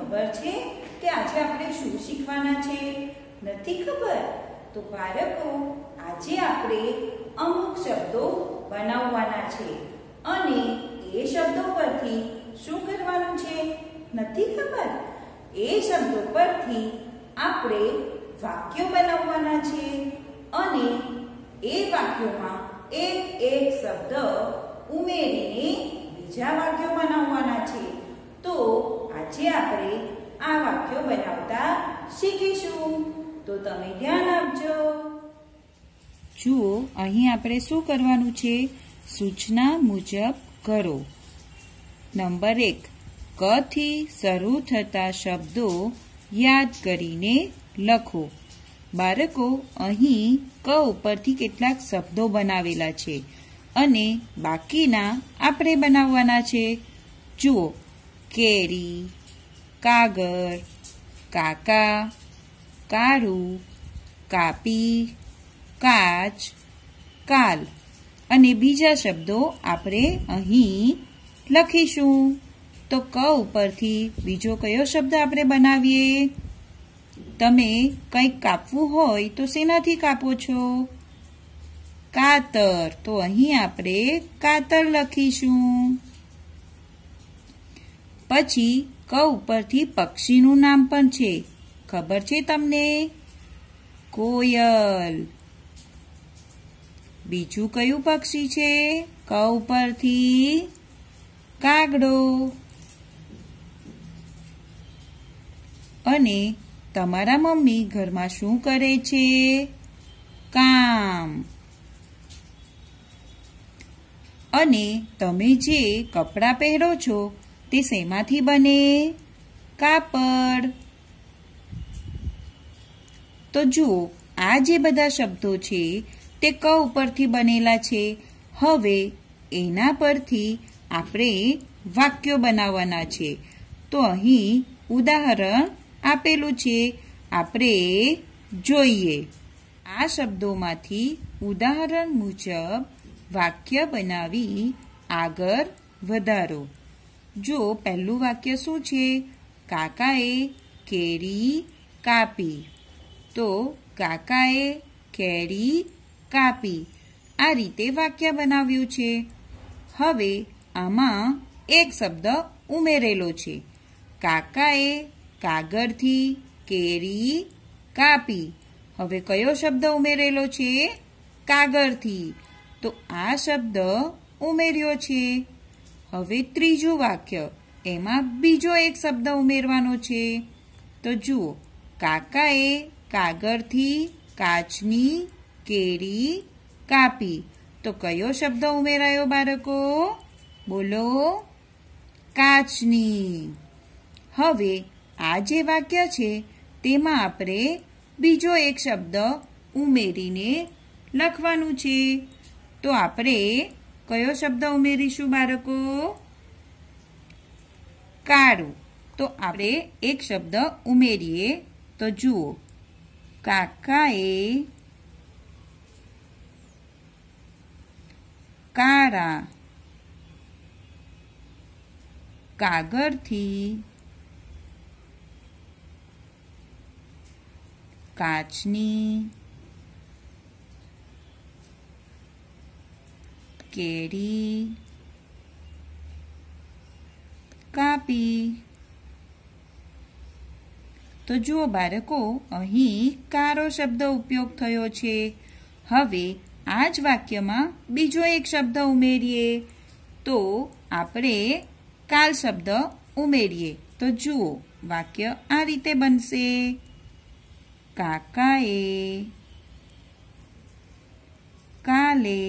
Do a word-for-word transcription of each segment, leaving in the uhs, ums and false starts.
ખબર છે કે આજે આપણે શું શીખવાના છે? નથી ખબર? તો બાળકો, આજે આપણે અમુક શબ્દો બનાવવાના છે અને એ શબ્દો પરથી શું કરવાનું છે? નથી ખબર? એ શબ્દો પરથી આપણે વાક્યો બનાવવાના છે અને એ વાક્યોમાં એક એક શબ્દ ઉમેરીને બીજા વાક્યો બનાવવાના છે. તો આજે આપણે આ વાક્યો બનાવતા શીખીશું. તો તમે ધ્યાન આપજો. જુઓ, અહીં આપણે શું કરવાનું છે? સૂચના મુજબ કરો. નંબર એક, ક થી શરૂ થતા શબ્દો યાદ કરીને લખો. બાળકો, અહીં ક ઉપરથી કેટલાક શબ્દો બનાવેલા છે અને બાકીના આપણે બનાવવાના છે. જુઓ, કેરી, કાગળ, કાકા, કાળું, કાપી, કાચ, કાલ અને બીજા શબ્દો આપણે અહીં લખીશું. તો ક ઉપરથી બીજો કયો શબ્દ આપણે બનાવીએ? તમે કંઈક કાપવું હોય તો શેનાથી કાપો છો? કાતર. તો અહીં આપણે કાતર લખીશું. પછી ક ઉપરથી પક્ષીનું નામ પણ છે. ખબર છે તમને? કોયલ. બીજું કયું પક્ષી છે ક ઉપરથી? કાગડો. અને તમારા મમ્મી ઘરમાં શું કરે છે? કામ. અને તમે જે કપડાં પહેરો છો તે શેમાંથી બને? કાપડ. તો જુઓ, આ જે બધા શબ્દો છે તે ક ઉપરથી બનેલા છે. હવે એના પરથી આપણે વાક્યો બનાવવાના છે. તો અહીં ઉદાહરણ આપેલું છે, આપણે જોઈએ. આ શબ્દોમાંથી ઉદાહરણ મુજબ વાક્ય બનાવી આગળ વધારો. જો પહેલું વાક્ય શું છે? કાકાએ કેરી કાપી. તો કાકાએ કેરી કાપી. આ રીતે વાક્ય બનાવ્યું છે. હવે આમાં એક શબ્દ ઉમેરેલો છે. કાકાએ કાગળથી કેરી કાપી. હવે કયો શબ્દ ઉમેરેલો છે? કાગળથી. તો આ શબ્દ ઉમેર્યો છે. હવે ત્રીજું વાક્ય, એમાં બીજો એક શબ્દ ઉમેરવાનો છે. તો જુઓ, કાકાએ કાગળથી કાચની કેરી કાપી. તો કયો શબ્દ ઉમેરાયો બાળકો? બોલો. કાચની. હવે આ જે વાક્ય છે તેમાં આપણે બીજો એક શબ્દ ઉમેરીને લખવાનું છે. તો આપણે કયો શબ્દ ઉમેરીશું બાળકો? કાળું. તો આપણે એક શબ્દ ઉમેરીએ. તો જુઓ, કાકાએ કાળા કાગળથી કાચની કેરી કાપી. તો જુઓ બાળકો, અહીં કાળો શબ્દ ઉપયોગ થયો છે. હવે આ જ વાક્યમાં બીજો એક શબ્દ ઉમેરીએ. તો આપણે કાલ શબ્દ ઉમેરીએ. તો જુઓ, વાક્ય આ રીતે બનશે. કાકાએ કાલે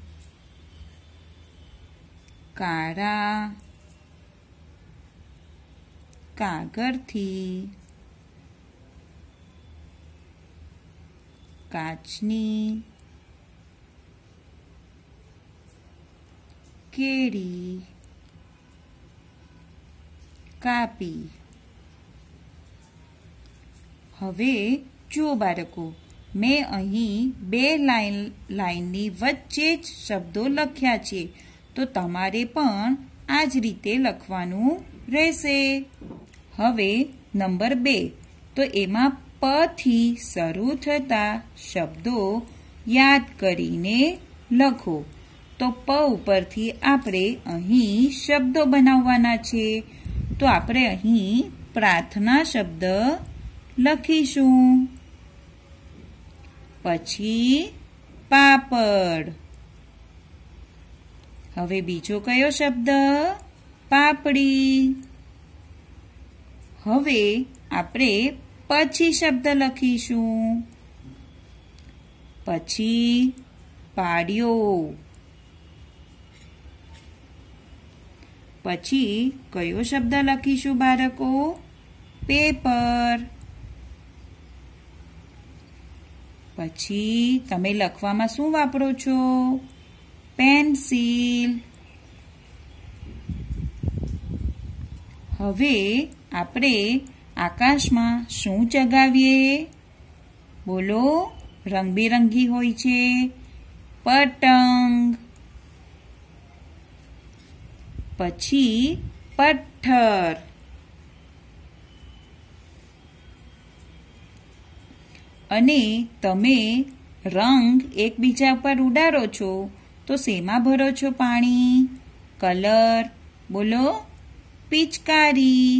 કાળા કાગળથી કાચની કેરી કાપી. હવે જુઓ બાળકો, મેં અહીં બે લાઈન લાઈનની વચ્ચે જ શબ્દો લખ્યા છે. તો તમારે પણ આ જ રીતે લખવાનું રહેશે. હવે નંબર બે, તો એમાં પ થી શરૂ થતા શબ્દો યાદ કરીને લખો. તો પ ઉપરથી આપણે અહીં શબ્દો બનાવવાના છે. તો આપણે અહીં પ્રાર્થના શબ્દ લખીશું. પછી પાપડ. હવે બીજો કયો શબ્દ? પાપડી. હવે આપણે પછી શબ્દ લખીશું. પછી પાડ્યો. પછી કયો શબ્દ લખીશું બાળકો? પેપર. પછી તમે લખવામાં શું વાપરો છો? પેન્સિલ. હવે આપણે આકાશમાં શું ચગાવીએ? બોલો, રંગબેરંગી હોય છે. પતંગ. પછી પથ્થર. અને તમે રંગ એકબીજા પર ઉડાડો છો તો શેમાં ભરો છો પાણી? કલર. બોલો, પિચકારી.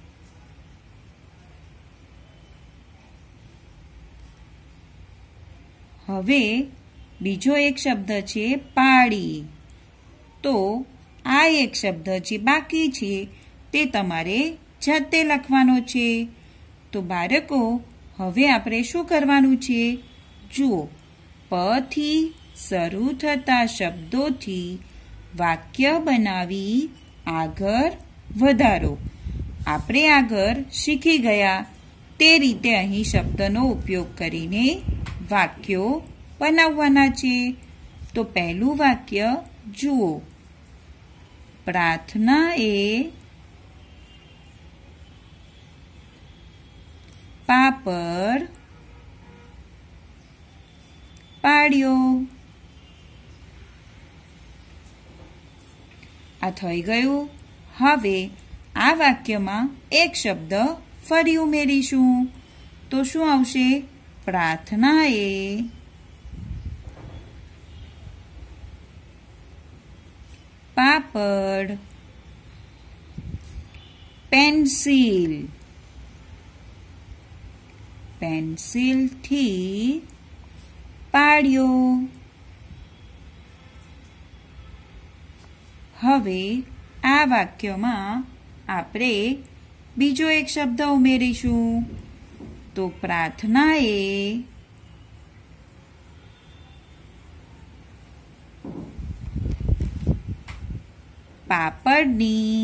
હવે બીજો એક શબ્દ છે પાડી. તો આ એક શબ્દ જે બાકી છે તે તમારે જાતે લખવાનો છે. તો બાળકો, હવે આપણે શું કરવાનું છે? જુઓ, પ થી શરૂ થતા શબ્દોથી વાક્ય બનાવી આગળ વધારો. આપણે આગળ શીખી ગયા તે રીતે અહીં શબ્દનો ઉપયોગ કરીને વાક્યો બનાવવાના છે. તો પહેલું વાક્ય જુઓ. પ્રાર્થના એ પાપડ પાડ્યો. આ થઈ ગયું. હવે આ વાક્યમાં એક શબ્દ ફરી ઉમેરીશું. તો શું આવશે? પ્રાર્થના એ પાપડ પેન્સિલ. પેન્સિલથી પાડ્યો. હવે આ વાક્યમાં આપણે બીજો એક શબ્દ ઉમેરીશું. તો પ્રાર્થના એ પાપડની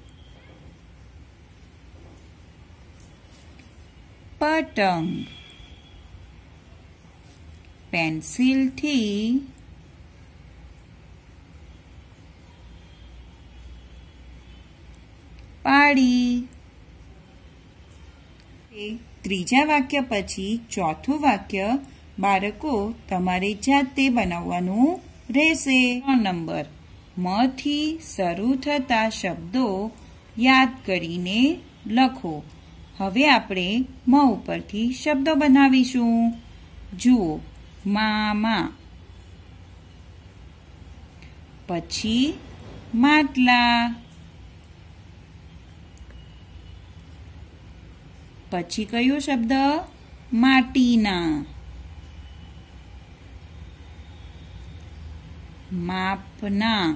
પતંગ પેન્સિલથી પાડી. ત્રીજા વાક્ય પછી ચોથું વાક્ય બાળકો તમારે જાતે બનાવવાનું રહેશે. નંબર મ થી શરૂ થતા શબ્દો યાદ કરીને લખો. હવે આપણે મ ઉપરથી શબ્દો બનાવીશું. જુઓ, મામા. પછી માટલા. પછી કયો શબ્દ? માટીના. માપના.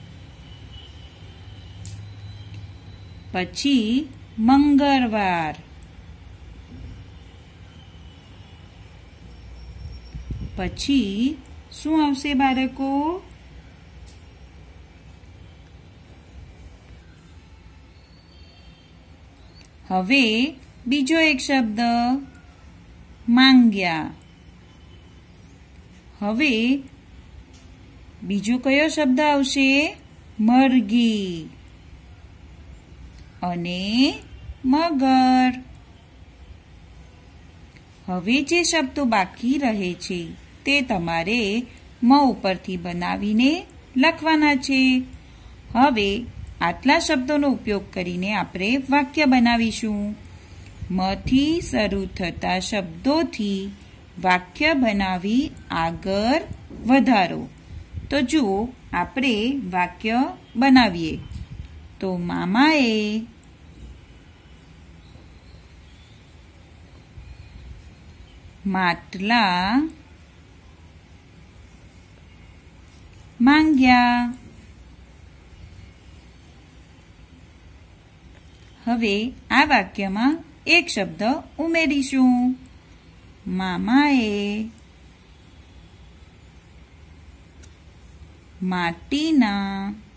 પછી મંગળવાર. પછી શું આવશે બાળકો? હવે બીજો એક શબ્દ માંગ્યા. હવે બીજો કયો શબ્દ આવશે? મરઘી અને મગર. હવે જે શબ્દો બાકી રહે છે તે તમારે મ ઉપરથી બનાવીને લખવાના છે. હવે આટલા શબ્દોનો ઉપયોગ કરીને આપણે વાક્ય બનાવીશું. મથી શરૂ થતા શબ્દોથી વાક્ય બનાવી આગળ વધારો. તો જુઓ, આપણે વાક્ય બનાવીએ. તો મામાએ માટલા માંગ્યા. હવે આ વાક્યમાં એક શબ્દ ઉમેરીશું. મામાએ માટીના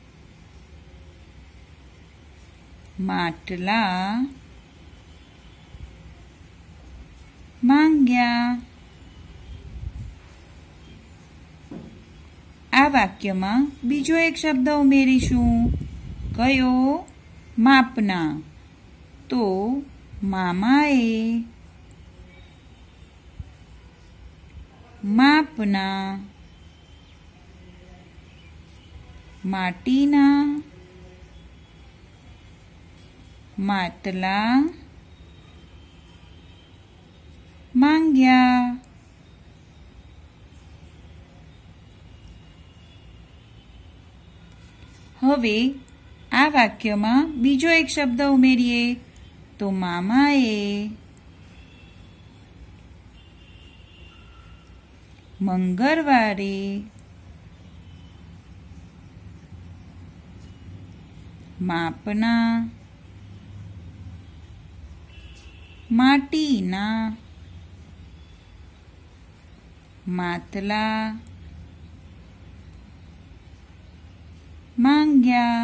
માટલા માંગ્યા. આ વાક્યમાં બીજો એક શબ્દ ઉમેરીશું. કયો? માપના. તો મામાએ માપના માટીના માટલા માંગ્યા. હવે આ વાક્યમાં બીજો એક શબ્દ ઉમેરીએ. તો મામાએ મંગળવારે માપના માટીના માટલા માંગ્યા.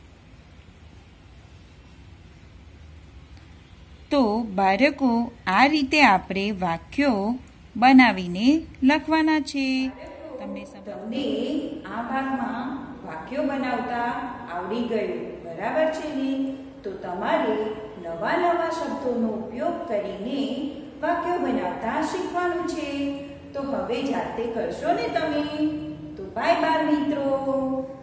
તો બાળકો, આ રીતે આપણે વાક્યો બનાવીને લખવાના છે. તમને તમને આ ભાગમાં વાક્યો બનાવતા આવડી ગયું, બરાબર છે ને? તો તમારે નવા નવા શબ્દોનો ઉપયોગ કરીને વાક્યો બનાવતા શીખવાનું છે. તો હવે જાતે કરશો ને તમે? તો બાય બાય મિત્રો.